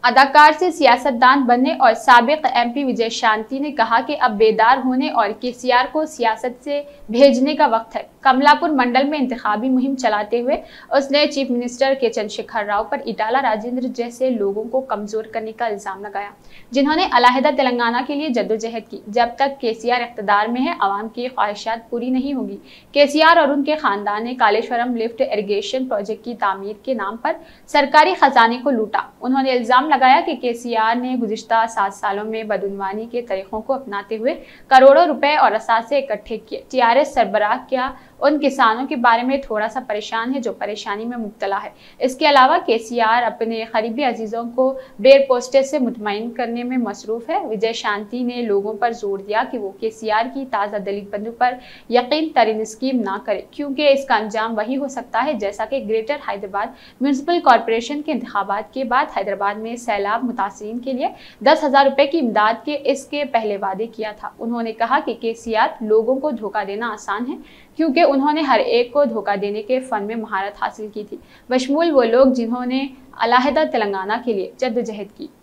अदाकार से सियासतदान बनने और साबिक एमपी विजय शांति ने कहा कि अब बेदार होने और केसीआर को सियासत से भेजने का वक्त है। कमलापुर मंडल में इंतखाबी मुहिम चलाते हुए उसने चीफ मिनिस्टर के चंद्रशेखर राव पर इटाला राजेंद्र जैसे लोगों को कमजोर करने का इल्जाम लगाया, जिन्होंने अलहदा तेलंगाना के लिए जद्दोजहद की। जब तक केसीआर इख्तिदार में है, आवाम की ख्वाहिशात पूरी नहीं होगी। केसीआर और उनके खानदान ने कालेश्वरम लिफ्ट इरिगेशन प्रोजेक्ट की तामीर के नाम पर सरकारी खजाने को लूटा। उन्होंने इल्जाम लगाया कि केसीआर ने गुज़िश्ता 7 सालों में बदउनवानी के तरीकों को अपनाते हुए करोड़ों रुपए और असासे इकट्ठे किए। टीआरएस सरबराह क्या उन किसानों के बारे में थोड़ा सा परेशान है जो परेशानी में मुब्तला है। इसके अलावा केसीआर अपने करीबी अजीजों को बेर पोस्टेज से मुतमईन करने में मसरूफ है। विजय शांति ने लोगों पर जोर दिया कि वो केसीआर की ताज़ा दलित बंधु पर यकीन तरीन स्कीम ना करे, क्योंकि इसका अंजाम वही हो सकता है जैसा कि ग्रेटर हैदराबाद म्यूनसिपल कॉरपोरेशन के इंतखाबात के बाद हैदराबाद में सैलाब मुतासिरीन के लिए 10,000 रुपए की इमदाद के इसके पहले वादे किया था। उन्होंने कहा कि केसीआर लोगों को धोखा देना आसान है, क्योंकि उन्होंने हर एक को धोखा देने के फन में महारत हासिल की थी, बशमूल वो लोग जिन्होंने अलहदा तेलंगाना के लिए जद्दोजहद की।